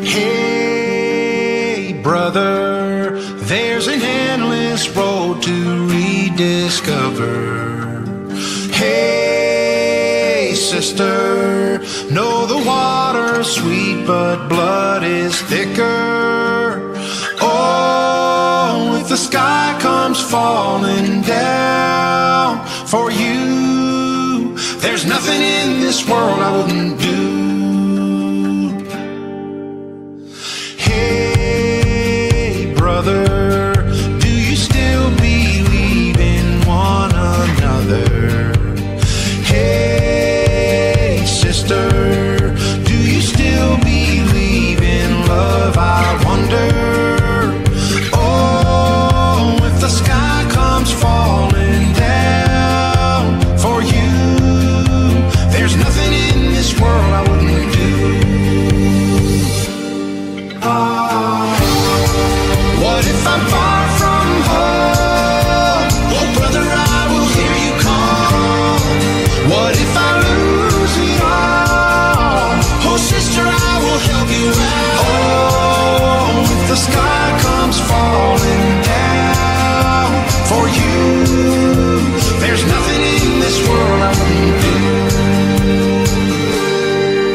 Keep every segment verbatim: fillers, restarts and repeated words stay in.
Hey, brother, there's an endless road to rediscover. Hey, sister, know the water's sweet, but blood is thicker. Oh, if the sky comes falling down for you, there's nothing in this world I wouldn't do. Hey, brother, do you still believe in one another? Hey, sister, do you still believe in love? I wonder. Oh, if the sky comes falling down for you, there's nothing in this world I wouldn't do. Oh, what if I'm far from home? Oh, brother, I will hear you call. What if I lose it all? Oh, sister, I will help you out. Oh, if the sky comes falling down for you, there's nothing in this world I wouldn't do.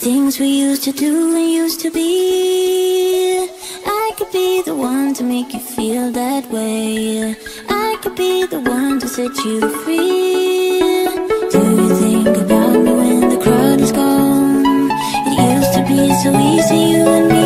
things we used to do and used to be. I could be the one to make you feel that way. I could be the one to set you free. Do you think about me when the crowd is gone? It used to be so easy, you and me.